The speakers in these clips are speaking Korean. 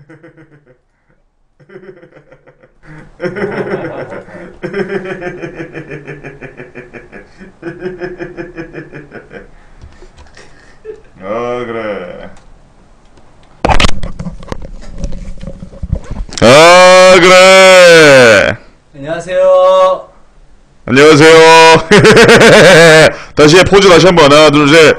그래. 그래. 안녕하세요. 안녕하세요. 다시 포즈 다시 한번 하나 둘 셋.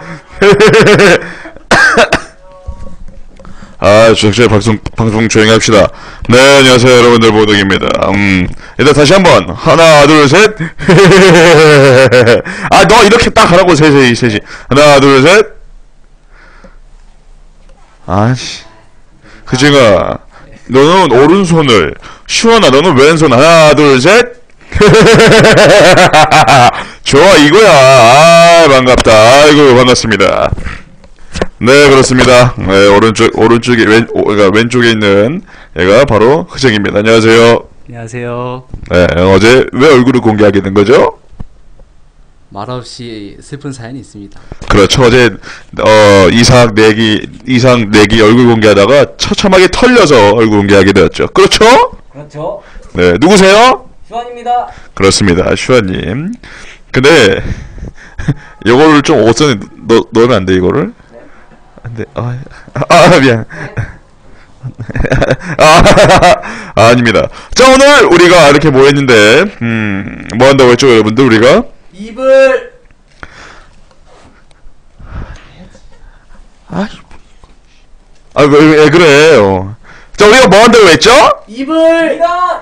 적절히 방송 조용히 합시다. 네, 안녕하세요 여러분들, 보덕입니다. 일단 다시 한번 하나 둘 셋. 너 이렇게 딱 하라고. 셋이 하나 둘 셋. 그지가 너는 오른손을, 시원아 너는 왼손. 하나 둘 셋. 좋아, 이거야. 반갑다. 아이고, 반갑습니다. 네, 그렇습니다. 네, 오른쪽에 그러니까 왼쪽에 있는 얘가 바로 흐정입니다. 안녕하세요. 안녕하세요. 네, 어제 왜 얼굴을 공개하게 된 거죠? 말없이 슬픈 사연이 있습니다. 그렇죠. 어제 이상 내기 얼굴 공개하다가 처참하게 털려서 얼굴 공개하게 되었죠. 그렇죠? 그렇죠. 네, 누구세요? 슈안입니다. 그렇습니다, 슈아님. 근데 이거를 좀 옷선에 넣으면 안 돼, 이거를? 네. 안 돼. 미안. 아닙니다. 자, 오늘 우리가 이렇게 모였는데 뭐 한다고 했죠, 여러분들? 우리가 입을 왜 그래요? 자, 우리가 뭐 한다고 했죠? 입을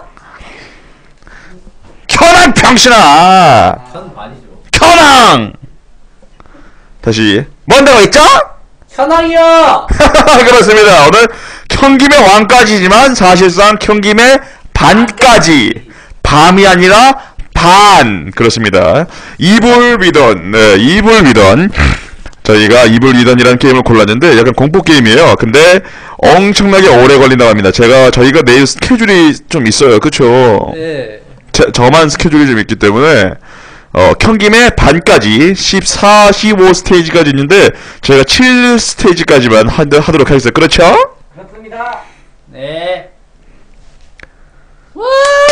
현황 병신아. 현 반이죠. 현황. 다시 뭐 한다고 했죠? 현황이요. 그렇습니다. 오늘 켠김의 왕까지지만 사실상 켠김의 반까지, 밤이 아니라 반. 그렇습니다. 이불비던. 네, 이불비던. 저희가 이불비던이라는 게임을 골랐는데 약간 공포 게임이에요. 근데 엄청나게 오래 걸린다고 합니다. 저희가 내일 스케줄이 좀 있어요. 그쵸? 네. 저만 스케줄이 좀 있기 때문에 켠김의 반까지 14, 15 스테이지까지 있는데 저희가 7 스테이지까지만 하도록 하겠습니다. 그렇죠? 그렇습니다. 네. 와!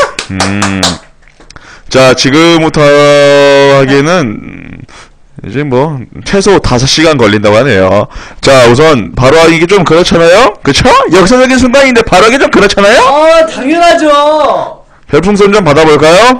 자, 지금부터 하기에는 이제 뭐 최소 5시간 걸린다고 하네요. 자, 우선 바로 하기 좀 그렇잖아요? 그쵸? 역사적인 순간인데 바로 하기 좀 그렇잖아요? 당연하죠. 별풍선 좀 받아볼까요?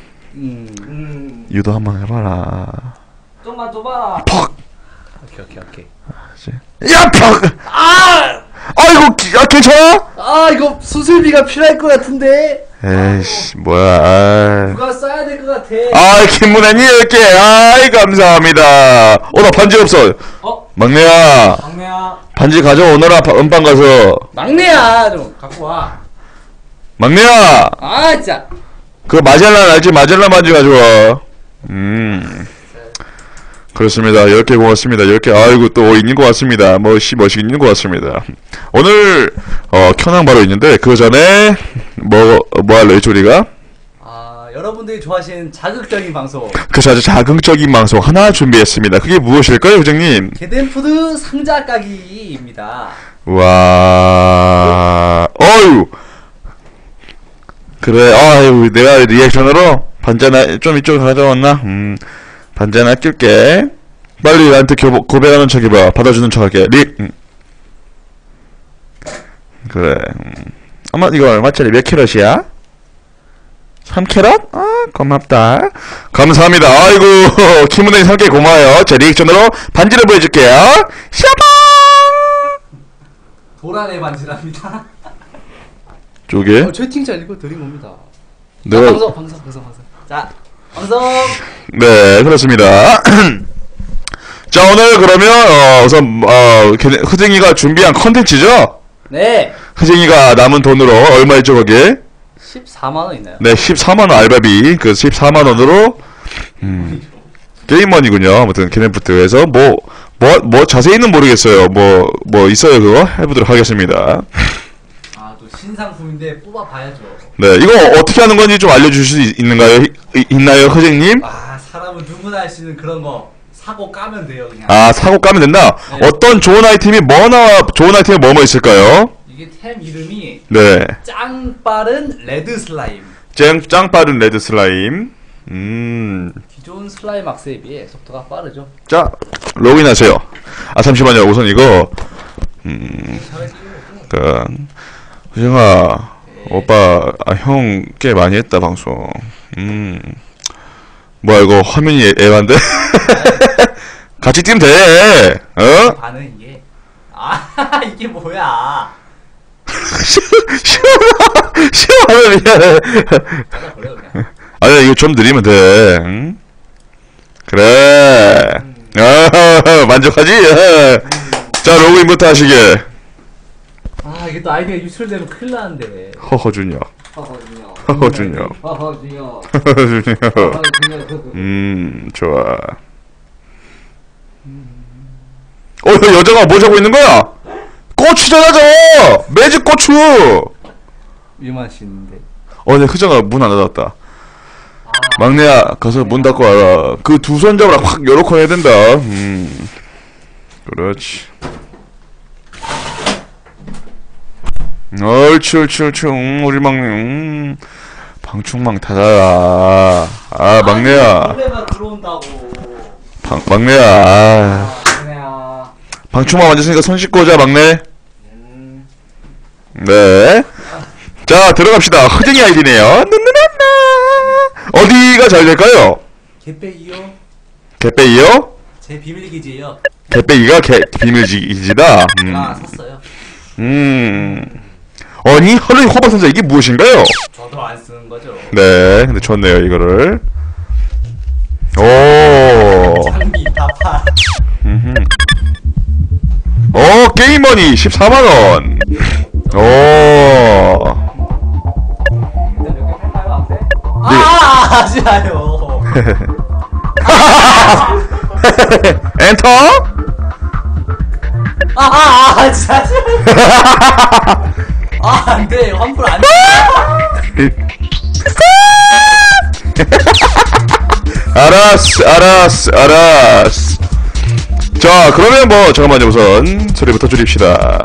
유도 한번 해봐라. 좀만 줘봐라. 퍽! 오케이. 야, 퍽! 아이고, 괜찮아? 이거 수술비가 필요할 것 같은데. 에이씨, 뭐야. 누가 써야 될 것 같아. 김문환이 10개. 감사합니다. 나 반지 없어. 막내야. 반지 가져오너라, 은방 가서. 막내야, 좀 갖고 와. 막내야. 진짜. 그 마젤란 알지? 마젤란 반지 가져와. 그렇습니다. 10개 고맙습니다. 10개. 아이고, 또 있는 것 같습니다. 멋있게 있는 것 같습니다. 오늘 켜낭 바로 있는데 그 전에 뭐 할래요, 우리가? 여러분들이 좋아하시는 자극적인 방송. 그래서 아주 자극적인 방송 하나 준비했습니다. 그게 무엇일까요, 부장님? 게덴푸드 상자 까기입니다. 와, 어유. 그래, 아유, 내가 리액션으로 반잔 좀 이쪽으로 가져왔나? 반잔 아낄게. 빨리 나한테 고백하는 척 해봐. 받아주는 척 할게. 그래. 엄마, 이거 얼마짜리 몇 캐럿이야? 3캐럿? 고맙다. 감사합니다. 아이고, 김은혜 3개 고마워요. 제 리액션으로 반지를 보여줄게요. 샤방! 도란의 반지랍니다. 쪼개? 채팅창 읽어드린 겁니다. 내가... 방송. 자, 방송! 네, 그렇습니다. 자, 오늘 그러면, 우선, 흐쟁이가 준비한 컨텐츠죠? 네. 흐쟁이가 남은 돈으로 얼마였죠, 거기에? 14만원 있나요? 네, 14만원 알바비, 그 14만원으로, 게임머니군요. 아무튼, 게덴푸드에서, 자세히는 모르겠어요. 뭐 있어요, 그거? 해보도록 하겠습니다. 또 신상품인데 뽑아봐야죠. 네, 이거 어떻게 하는 건지 좀 알려주실 수 있나요, 흐쟁님? 사람은 누구나 할 수 있는 그런 거. 사고 까면 돼요, 그냥. 사고 까면 된다? 네. 어떤 좋은 아이템이 좋은 아이템이 뭐뭐 있을까요? 이게 이게 템 이름이 네. 짱 빠른 레드 슬라임. 짱 빠른 레드 슬라임. 기존 슬라임 악세에 비해 속도가 빠르죠. 자, 로그인하세요. 아, 잠시만요. 우선 이거, 후정아, 오빠, 형 꽤 많이 했다, 방송. 뭐야, 이거 화면이 애반데? 같이 뛰면 돼! 어? 반응 이게. 이게 뭐야. 시원하면 미안해. 찾아버려, 그냥. 아니, 이거 좀 느리면 돼. 응? 그래. 만족하지? 자, 로그인부터 하시게. 이게 또 아이디가 유출되면 큰일 나는데. 허허준요. 허허준요. 허허준요. 허허준요. 허허준요. 좋아. 여자가 뭐 자고 있는 거야? 고추잖아, 저거! 매직 고추! 위험하시는데. 내 흐정아 문 안 닫았다. 막내야, 가서 문 닫고 와라. 그 두 손 잡으라 확 요렇게 해야 된다. 그렇지. 옳지. 우리 막내. 방충망 닫아라. 막내야. 노래가 들어온다고. 막내야. 막내야. 방충망 만졌으니까 손 씻고 오자, 막내. 네. 자, 들어갑시다. 흐정이 아이디네요. 어디가 잘 될까요? 개빼기요? 개빼기요? 제 비밀기지예요. 개빼기가 비밀기지다. 제가 샀어요. 아니, 허르니 호박 선생 이게 무엇인가요? 저도 안 쓰는 거죠. 네, 근데 좋네요, 이거를. 오. 장비 다 팔. 게임머니 14만원. 오. 하지 마요. 엔터? 진짜. 안 돼. 환불 안 돼. 알았어. 자, 그러면 잠깐만요, 우선. 소리부터 줄입시다.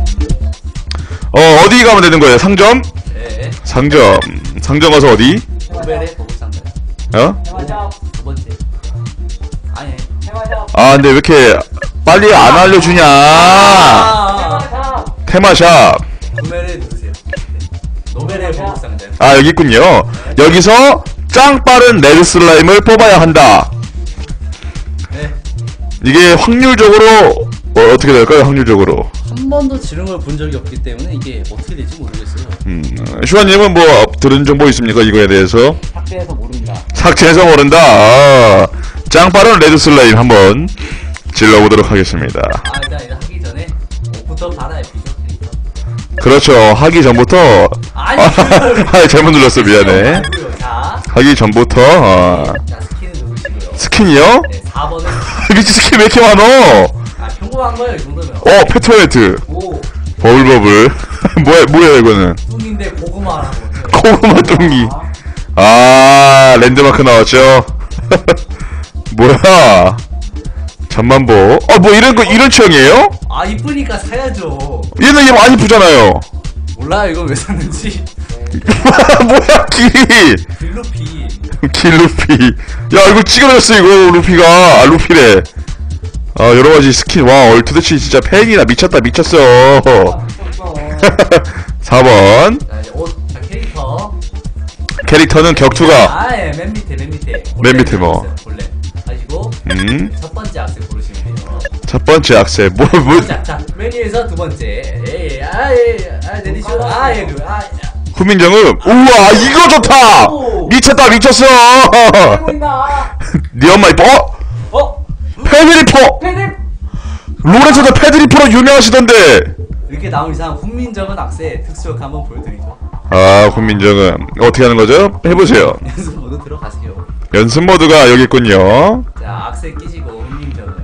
어디 가면 되는 거예요? 상점? 네. 상점 가서 어디? 오벨의 보급상자. 두 번째. 아니. 근데 왜 이렇게 빨리 안 알려주냐? 테마샵. 노벨에 누르세요. 노벨의 보급상자. 여기 있군요. 여기서 짱 빠른 레드 슬라임을 뽑아야 한다. 네. 이게 확률적으로 어떻게 될까요? 확률적으로. 한 번도 지른 걸 본 적이 없기 때문에 이게 어떻게 될지 모르겠어요. 슈아님은 들은 정보 있습니까? 이거에 대해서? 삭제해서 모릅니다. 삭제해서 모른다. 짱 빠른 레드 슬라임 한번 질러보도록 하겠습니다. 일단 하기 전에 옷부터 갈아입히죠. 그렇죠. 하기 전부터. 잘못 눌렀어. 미안해. 자. 하기 전부터. 자, 스킨을 누르시고요. 스킨이요? 네, 4번은. 미치 스킨 왜 이렇게 많어? 평범한 거예요, 이 정도면. 페트웨트. 오. 버블버블. 뭐야, 이거는? 뚱인데 고구마라고. 고구마 뚱기. 랜드마크 나왔죠? 뭐야? 잠만보. 이런 취향이에요? 이쁘니까 사야죠. 얘는 얘 많이 이쁘잖아요. 몰라요, 이거 왜 샀는지. 뭐야, 빌루피. 루피. 야, 이거 찌그러졌어, 이거, 루피가. 루피래. 여러가지 스킨. 와, 도대체 진짜 팬이나 미쳤다, 미쳤어. 4번. 자, 이제 옷, 캐릭터. 캐릭터는 격투가. 맨 밑에. 맨 밑에 뭐. 본래. 하시고, 첫 번째 악세 고르시면 돼요. 첫 번째 악세. 자, 메뉴에서 두 번째. 내리시오. 후민정음. 우와, 이거 좋다! 미쳤어! 네 엄마 이뻐? 패드리퍼! 롤에서도 패드리퍼로 유명하시던데! 이렇게 나온 이상 훈민정은 악세 특수효과 한번 보여드리죠. 훈민정음. 어떻게 하는 거죠? 해보세요. 연습 모드 들어가세요. 연습 모드가 여기 있군요. 자, 악세 끼시고 훈민정은.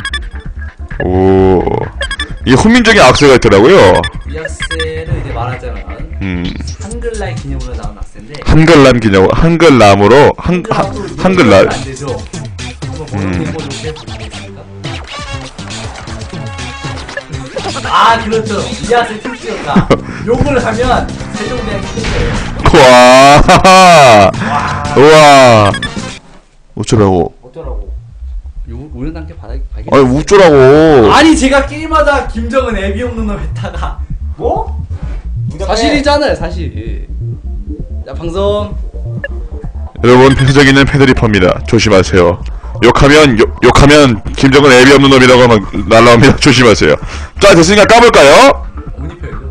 오. 이 훈민정의 악세가 있더라고요. 이 악세를 이제 말하자면 한글날 기념으로 나온 악세인데 한글남 기념, 한글남으로, 한글날. 안 되죠. 한번 보여드리고 좋게 부탁드리겠습니다. 아 그렇죠. 이하세 특수효과. 요거를 하면 세종대왕이 끝내요. 와. 우와. 어쩌라고. 어쩌라고? 요 우연한게 발견. 아니 어쩌라고. 아니 제가 게임마다 김정은 애비 없는 놈 했다가 뭐? 사실이잖아요 사실. 자 방송. 여러분 표적이는 패드리퍼입니다. 조심하세요. 욕하면 김정은 애비 없는 놈이라고 하면 날라옵니다. 조심하세요. 자 됐으니까 까볼까요? 오니표죠.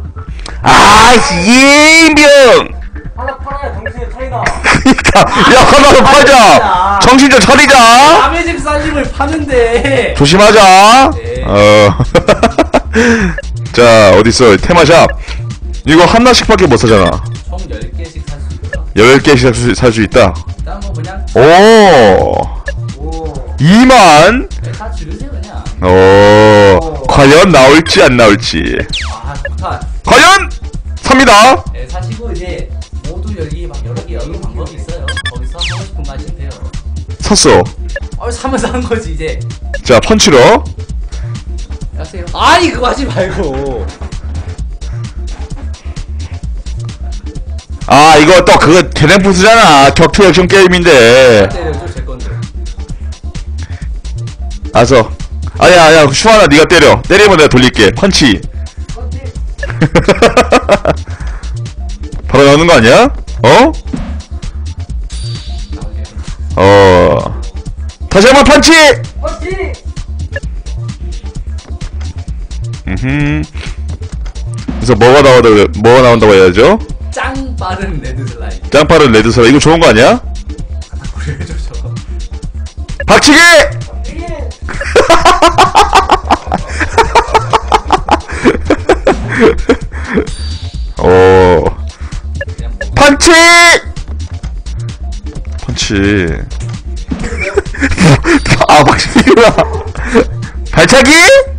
이병. 하나 팔아야 정신을 차리다. 그니까 야 하나로 팔자. 정신 좀 차리자. 남의 집 살림을 파는데. 조심하자. 네. 자 어딨어 테마샵. 이거 하나씩밖에 못 사잖아. 총 10개씩 살 수 있고요. 10개씩 살 수 있다. 일단 뭐 그냥 오 2만. 다 줄으세요 그냥. 과연 나올지 안 나올지. 아 좋다. 과연 삽니다. 네, 사시고 이제 모두 여기 막 여러 개 여는 방법이 있어요. 거기서 하고 싶은 거 하시면 돼요. 샀어. 사면서 한 거지 이제. 자 펀치로. 하세요. 아니 그거 하지 말고. 아 이거 또 그거 개념부수잖아. 격투 액션 게임인데. 때려줘 제 건데. 알았어. 아야 슈아나 네가 때려. 때리면 내가 돌릴게. 펀치. 바로 나오는 거 아니야? 다시 한번 펀치! 그래서 뭐가 나온다고 해야죠? 짱 빠른 레드 슬라임. 짱빠른 레드 슬라임. 이거 좋은 거 아니야? 보여줘 저거. 박치기! 펀치! 아 박치기구나. 발차기?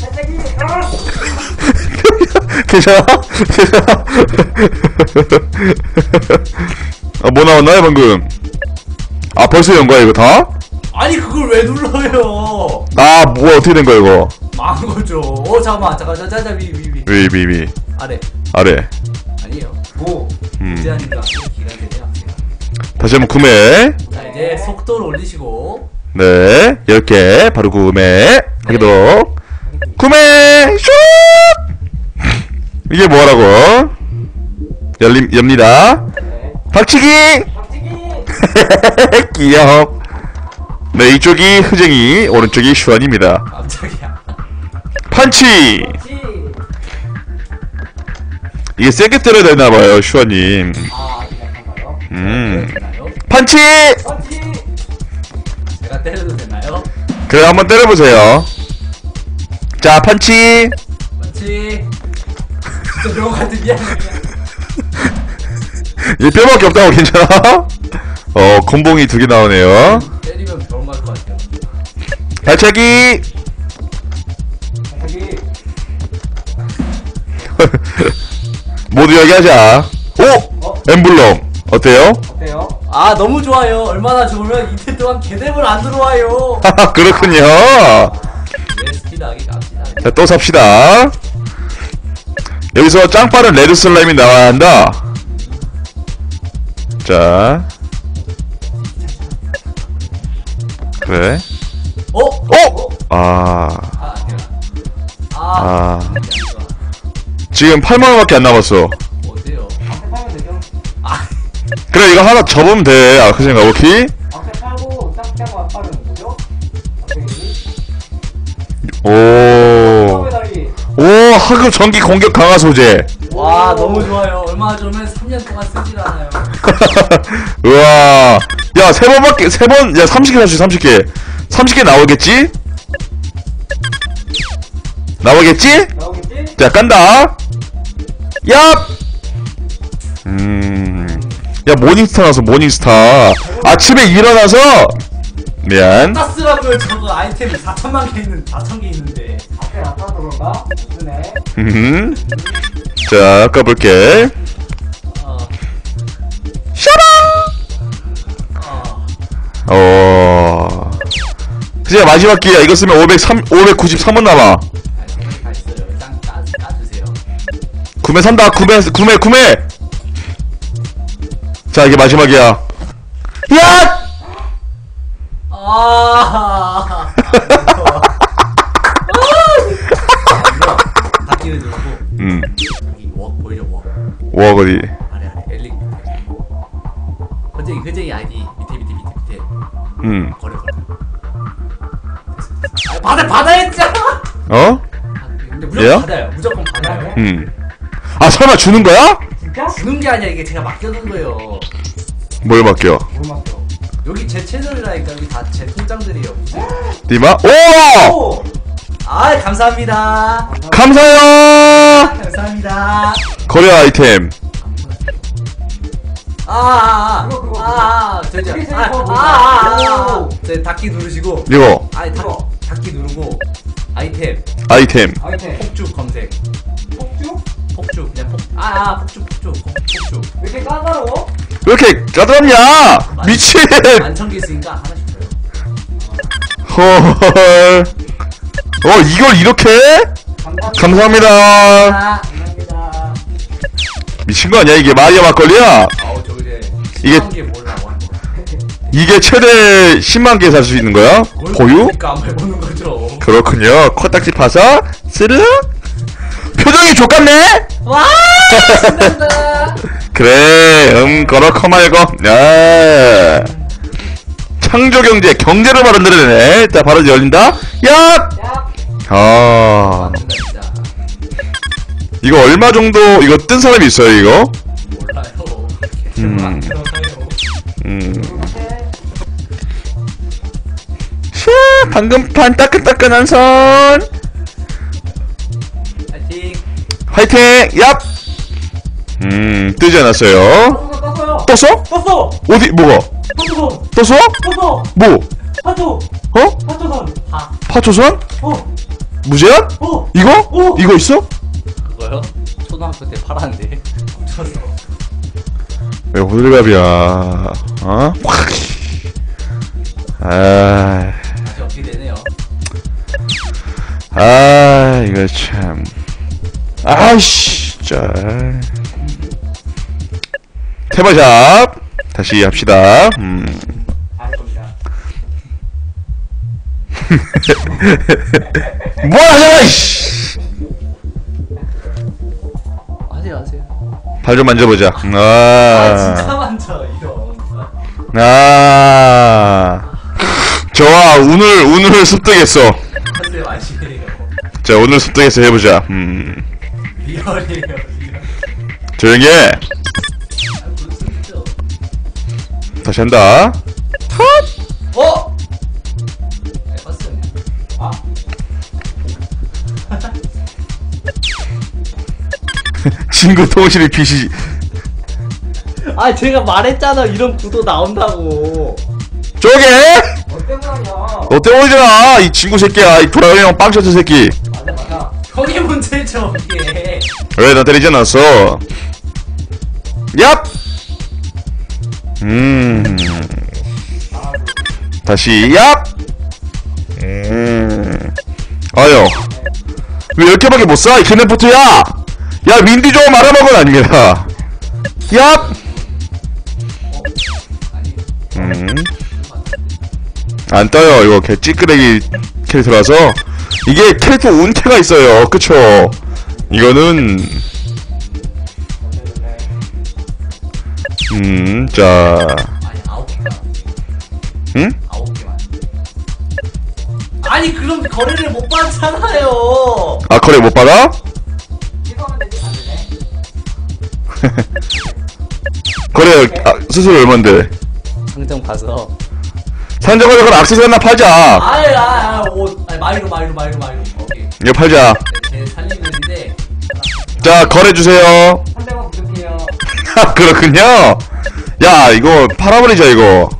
괜찮아? 뭐 나왔나요 방금? 벌써 연 거야 이거 다? 아니 그걸 왜 눌러요? 뭐 어떻게 된 거야 이거? 망한 거죠. 잠깐만 위. 위 아래. 아니에요. 무제한인가 기간되네요. 다시 한번 구매. 자 이제 속도를 올리시고. 네 10개 바로 구매 하기도. 구매 슛! 이게 뭐라고? 엽니다. 박치기! 귀여워. 네, 이쪽이 흐쟁이, 오른쪽이 슈안입니다. 깜짝이야. 펀치! 이게 세게 때려야 되나봐요, 슈안님. 펀치! 제가 때려도 되나요? 그래, 한번 때려보세요. 자, 펀치! 펀치. 진짜 병원 같은 미안해. 얘 뼈밖에 없다고 괜찮아? 곤봉이 2개 나오네요. 때리면 병원 갈 것 같아요. 발차기! 모두 여기 하자. 엠블럼. 어때요? 아 너무 좋아요. 얼마나 좋으면 이틀 동안 개대물 안 들어와요. 그렇군요. 네, 스피드하게 갑시다. 자, 또 삽시다. 여기서 짱빠른 레드 슬라임이 나와야 한다. 자. 그래. 지금 8만원밖에 안 남았어. 어때요? 그래, 이거 하나 접으면 돼. 그 생각, 오케이? 하급 전기 공격 강화 소재. 와 너무 좋아요. 얼마나 좋으면 3년 동안 쓰질 않아요. 우와. 야, 3번, 야, 30개 살 수 있어, 30개. 30개 나오겠지? 자, 깐다. 야! 야, 모닝스타 나왔어, 모닝스타. 아침에 일어나서, 미안. 따스라고요. 저거 아이템이 4천만 개 있는 4천 개 있는데. 앞에 나타서 그런가? 무슨해? 자, 까볼게. 샤방! 그냥 마지막 기회야. 이거 쓰면 593원 남아. 다 있어요. 짱 구매 산다. 구매. 자, 이게 마지막이야. 야! 닫기를 누르고 여기 웍 보이려 웍 어디? 아래 엘릭 흔적이 아이디 밑에 거래 받아 했잖아. 어? 근데 무조건 얘야? 받아요. 무조건 받아요. 아, 설마 주는 거야? 진짜? 주는 게 아니라 이게 제가 맡겨둔 거예요. 뭘 맡겨? 여기 제 채널이라니까. 여기 다 제 통장들이에요. 니마? 오! 아, 감사합니다. 감사해요! 감사합니다. 거래 아이템. 저 닫기 누르시고. 이거. 아니, 닫기 누르고. 아이템. 폭죽 검색. 폭죽. 그냥 폭죽. 왜 이렇게 까다로워? 왜 이렇게 까다롭냐? 미친! 1000개 있으니까 하나씩 줘요. 헐. 이걸 이렇게? 감사합니다. 감사합니다. 미친 거 아니야? 이게 마리아 막걸리야? 아우, 저 이제 이게- 10만 개 모으려고 하는 거. 이게 최대 10만 개 살 수 있는 거야? 고유? 그러니까 안 해보는 거죠. 그렇군요. 코딱지 파서 스르륵. 표정이 좋겠네? 와! 신난다. 그래, 그렇고 말고. 야. 창조경제, 경제를 바로 늘어내네. 자, 바로 열린다. 야! 아. 맞는다, 진짜. 이거 얼마 정도, 이거 뜬 사람이 있어요, 이거? 몰라요. 음. 들어가요. 샤, 방금 판 따끈따끈한 선. 파이팅. 화이팅! 얍! 뜨지 않았어요. 떴어요. 떴어? 떴어. 어디, 뭐가? 파초선. 떴어? 떴어. 뭐? 파초. 어? 파초선. 파초선? 어. 무제한? 이거? 이거 있어? 그거요? 초등학교 때 팔았는데 훔쳤어. 왜 호들갑이야? 어? 확. 아, 다시 어떻게 되네요. 이거 참. 아이씨, 진짜. 테마샵 다시 합시다. 알 겁니다. 뭐 하냐, 이씨. 하세요. 발 좀 만져보자. 진짜 많죠 이런. 좋아. 오늘 습득했어. 컨셉 아시네요. 자, 오늘 습득해서 해보자. 리얼이에요. 리얼. 조용히 해. 그럴 수 있죠. 다시 한다. 어? 해봤어요. 아. 친구 통신이 빛이. 아, 제가 말했잖아. 이런 구도 나온다고. 쪼개? 너 때문이야. 너 때문이잖아. 이 친구 새끼야. 이 도라에몽 형 빵셔츠 새끼. 맞아. 형이 문제죠 이게. 왜 나 때리지 않았어? 얍! 다시 얍! 아유, 왜 10개밖에 못 쏴? 이 키네포트야! 야, 민디 좀 말아먹은 아닙니다. 얍! 안 떠요. 이거 개 찌끄레기 캐릭터라서. 이게 캐릭터 운태가 있어요. 그쵸? 이거는 자, 아니 9개만. 응? 9개만. 아니 그럼 거래를 못 받잖아요. 아, 거래 못 받아? 이거면 되지 안 되네. 거래 수수료 얼만데? 상점 가서. 산정거래 그럼 액세서리 하나 팔자. 마이로. 오케이. 이거 팔자. 제 살림들인데. 자, 거래 주세요. 300원 부족해요. 그렇군요. 야, 이거 팔아버리자 이거.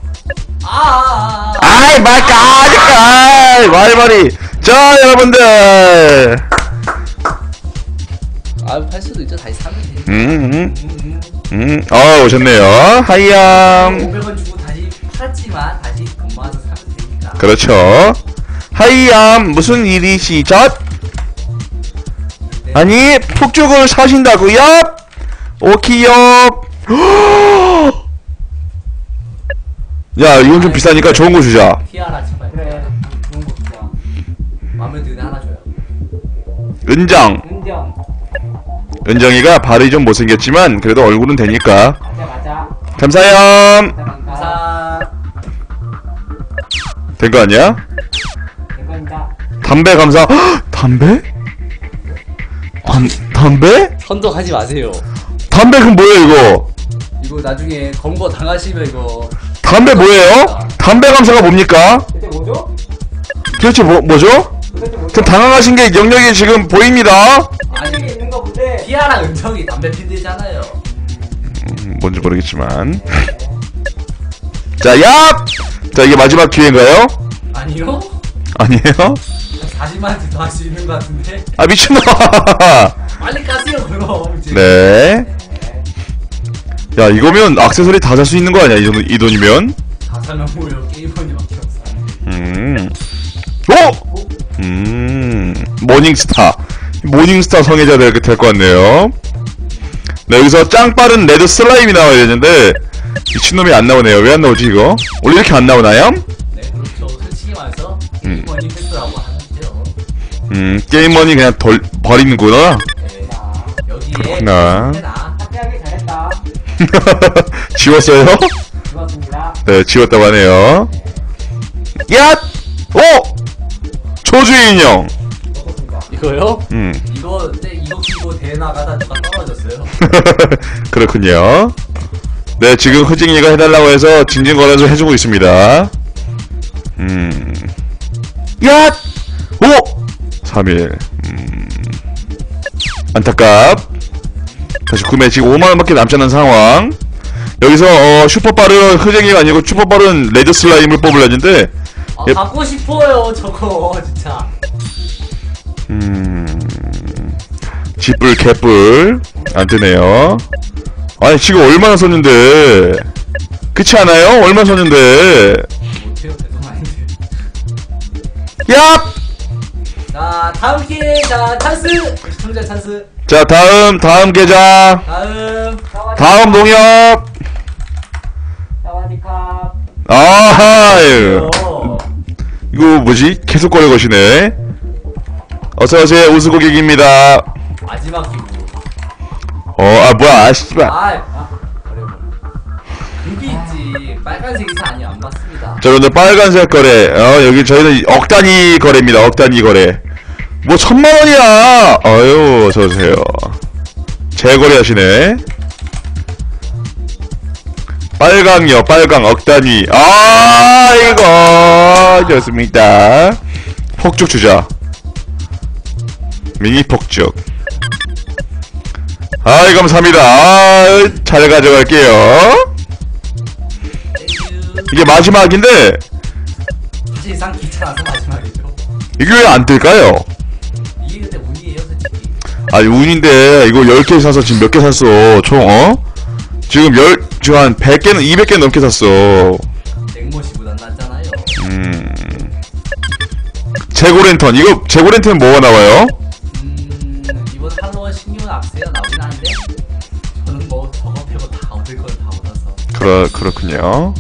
아이, 말까, 말머리. 자, 여러분들. 팔 수도 있죠. 다시 사면 돼. 오셨네요. 하이얌. 500원 주고 다시 팔았지만 다시 돈 모아서 사면 되니까. 그렇죠. 하이얌, 무슨 일이시죠? 아니 폭죽을 사신다고요? 오키요. 야 이건 좀 비싸니까 좋은 거 주자. 티아라 제발. 그래. 좋은 거 진짜. 마음에 드는 하나 줘요. 은정. 은정. 은정이가 발이 좀 못생겼지만 그래도 얼굴은 되니까. 맞아 맞아. 감사해요. 감사합니다. 사. 된 거 아니야? 이겁니다. 담배 감사. 헉, 담배? 담배? 선덕하지 마세요. 담배 그럼 뭐예요 이거? 이거 나중에 검거 당하시면 이거 담배 뭐예요? 담배 감사가 뭡니까? 대체 뭐죠? 도대체 뭐죠? 도대체 뭐죠? 좀 당황하신 게 영역이 지금 보입니다. 아니 있는 거 본데. 티아라 은정이 담배 피우잖아요. 뭔지 모르겠지만. 자, 얍! 자, 이게 마지막 기회인가요? 아니요? 아니에요? 40만한테 더 할 수 있는 것 같은데. 아, 미친놈아! 빨리 까세요 그럼 이제. 네. 야, 이거면 액세서리 다 살 수 있는 거 아니야, 이 돈이면? 다 사면 뭐요? 게임원이밖에 없어. 모닝스타. 모닝스타 성애자 될 것 같네요. 네, 여기서 짱 빠른 레드 슬라임이 나와야 되는데, 미친놈이 안 나오네요. 왜 안 나오지, 이거? 원래 이렇게 안 나오나요? 네 그렇죠. 솔직히 말해서 게임원이 패스라고 하는데요. 게임머니 그냥 버리는구나. 네. 여기에 그렇구나. 학교하기 잘했다. 지웠어요? 좋았습니다. 네, 지웠다고 하네요. 야! 오! 초주의 인형! 좋습니다. 이거요? 음. 이거 끼고 대회 나가다 누가 떨어졌어요. 그렇군요. 네, 지금 흐징이가 해달라고 해서 징징거려서 해주고 있습니다. 야! 오! 3일. 안타깝. 다시 구매 지금 5만원밖에 남지 않은 상황. 여기서, 슈퍼빠른 흐쟁이가 아니고 슈퍼빠른 레드 슬라임을 뽑으려는데, 아, 예. 갖고 싶어요 저거 진짜. 지뿔, 개뿔. 안 뜨네요. 아니, 지금 얼마나 썼는데. 그렇지 않아요? 얼마 썼는데. 못해요 계속 아닌데. 야! 자 다음 기회. 자 찬스. 시청자 찬스. 자, 다음 계좌. 다음 농협. 사와디캅. 아하, 이거 뭐지? 계속 거래 거시네. 어서오세요, 우수고객입니다. 마지막 기부. 뭐야, 씨발. 어려워. 그게 있지. 빨간색 이사 아니 안 맞습니다. 자, 여러분들 빨간색 거래. 여기 저희는 억 단위 거래입니다. 억 단위 거래. 뭐 1000만원이야. 아유, 어서오세요. 재거래 하시네. 빨강이요, 빨강 억 단위. 이거 좋습니다. 폭죽 주자. 미니 폭죽. 감사합니다. 잘 가져갈게요. 땡큐. 이게 마지막인데 사실상 귀찮아서 마지막이죠. 이게 왜 안 뜰까요? 이게 근데 운이에요 솔직히. 아니 운인데 이거 10개 사서 지금 몇 개 샀어 총 지금 지금 한 100개는 200개 넘게 샀어. 냉모시보단 낫잖아요. 재고랜턴. 이거 재고랜턴 뭐가 나와요? 이번 할로윈 신규는 앞세요 나오긴 하는데 저는 뭐 저거 빼고 다 얻을 걸 다 얻어서. 그렇군요.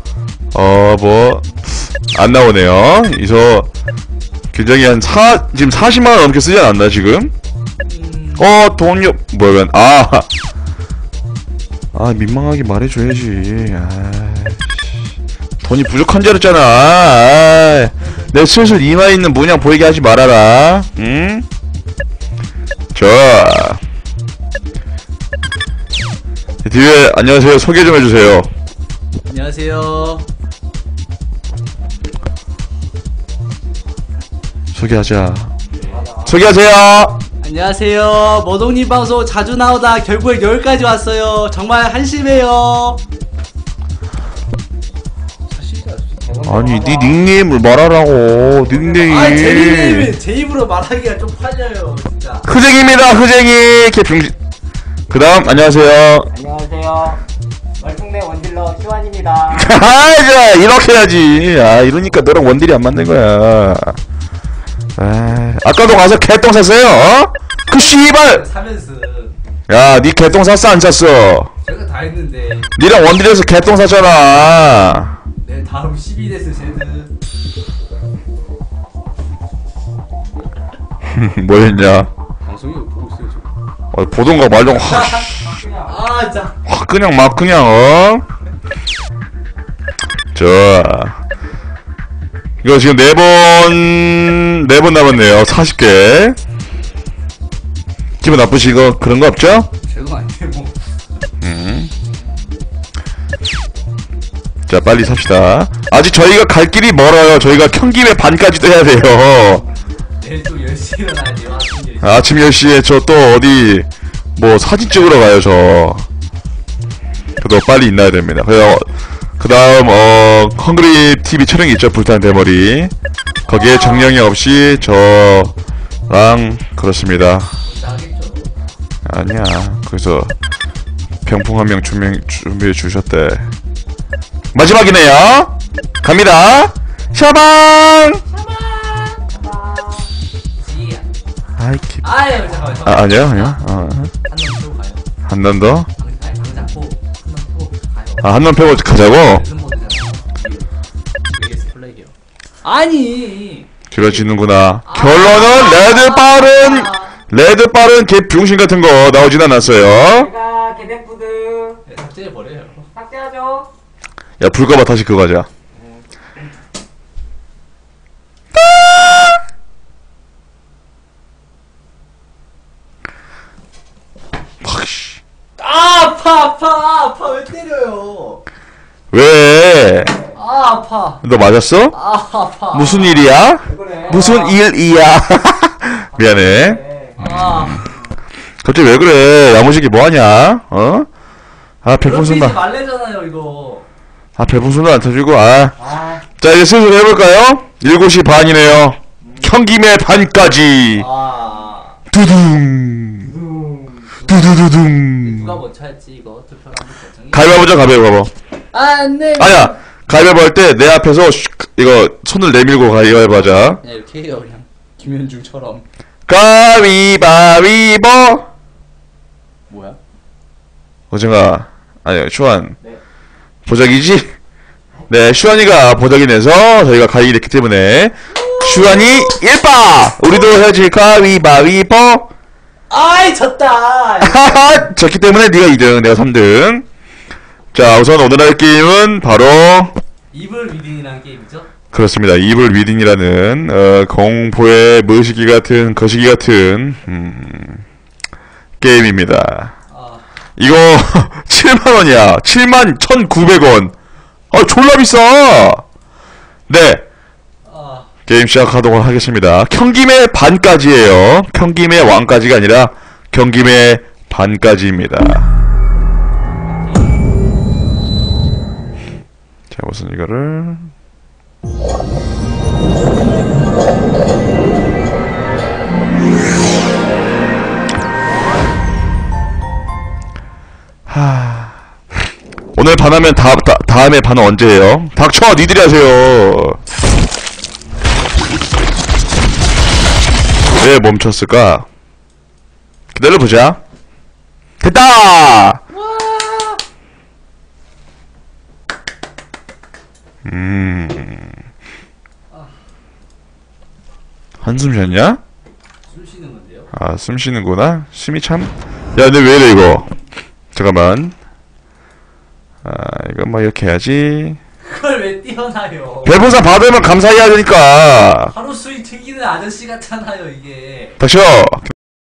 뭐 안 나오네요. 이서 굉장히 지금 40만원 넘게 쓰지 않았나 지금? 돈요 뭐야 민망하게 말해줘야지. 돈이 부족한 줄 알았잖아. 내 슬슬 이마 있는 모양 보이게 하지 말아라. 응? 자, 뒤에 안녕하세요 소개 좀 해주세요. 안녕하세요. 소개하자. 소개하세요. 안녕하세요. 머동님 방송 자주 나오다 결국에 여기까지 왔어요. 정말 한심해요. 아니 네 닉네임을 말하라고. 닉네임. 제 닉네임은 제 입으로 말하기가 좀 팔려요 진짜. 흐쟁입니다. 흐쟁이 개병신. 그 다음 안녕하세요. 안녕하세요. 월풍대 원딜러 시완입니다. 자 이렇게 해야지. 이러니까 너랑 원딜이 안 맞는 거야. 아까도 가서 개똥 샀어요. 그 씨발! 사면서 야, 니 개똥 샀어 안 샀어? 제가 다 했는데 니랑 원딜에서 개똥 샀잖아. 내 다음 12데스 제드 뭐 했냐? 방송이 보고 있어요 지금. 보던가 말던가 그냥 아 진짜. 확 그냥 막 그냥 자, 이거 지금 4번 남았네요. 40개. 기분 나쁘시 거 그런 거 없죠? 제가 아닌데 뭐. 자, 빨리 삽시다. 아직 저희가 갈 길이 멀어요. 저희가 경김에 반까지도 해야 돼요. 내일 또 10시 일어나야지. 아침 10시에 저 또 어디 뭐 사진 찍으러 가요 저. 그래도 빨리 있나야 됩니다. 그래서 그 다음 헝그리 TV 촬영이 있죠. 불타는 대머리. 거기에 정령이 없이 저랑 그렇습니다. 나겠죠. 아니야. 그래서 병풍 한 명 준비해 주셨대. 마지막이네요. 갑니다. 샤방. 지야. 아이 기. 아유 잠깐만. 아니요. 한놈 또 가요. 한 번 더. 방 잡고 한놈 또 가요. 한 번 패고 가자고. 무슨 모드잖아. VS 플레이요. 아니. 길어지는구나. 결론은 레드빨은 개 병신 같은 거 나오진 않았어요. 제가 개백푸드 네, 삭제해 버려요. 삭제하죠. 야, 불가봐 다시 그거 가자. 팍씨. 아파 왜 때려요? 왜? 아파. 너 맞았어? 아파. 무슨 일이야? 그래. 무슨 일이야? 미안해. 네. 갑자기 왜 그래? 야무지게 뭐하냐? 어? 아, 별풍선도 말래잖아요 이거. 별풍선도 안 터지고. 자, 이제 슬슬 해볼까요? 7시 반이네요. 경김의 반까지. 두둥. 두두두둥. 누가 먼저 할지 이거 투표를 한번 결정해. 가위바위보자, 가위바위보. 안내. 아니야, 가위바위보 할 때 내 앞에서 이거 손을 내밀고 가위바위보 하자. 네, 이렇게 해요 그냥 김현중처럼. 가위바위보. 뭐야? 어젠가, 아니요, 슈안. 네. 보자기지? 네, 슈안이가 보자기 내서 저희가 가위를 했기 때문에 슈안이 1바! 우리도 해야지. 가위바위보. 아이 졌다. 하하! 졌기 때문에 네가 2등, 내가 3등. 자, 우선 오늘 할 게임은 바로 이블 위딩이라는 게임이죠? 그렇습니다. 이블 위딘이라는 공포의 무시기 같은 거시기 같은 게임입니다. 이거 7만원이야. 71,900원. 졸라 비싸. 네, 게임 시작하도록 하겠습니다. 경김의 반까지예요. 경김의 왕까지가 아니라 경김의 반까지입니다. 자, 우선 이거를 오늘 반하면 다음에 반은 언제 해요? 닥쳐! 니들이 하세요. 왜 멈췄을까? 기다려보자. 됐다! 한숨 쉬었냐? 숨 쉬는 건데요? 숨 쉬는구나. 숨이 참. 야, 근데 왜 이래 이거? 잠깐만. 이거 뭐 이렇게 해야지. 그걸 왜 띄어나요? 별풍선 받으면 감사해야 되니까. 하루 수익 튕기는 아저씨 같잖아요 이게. 닥쳐.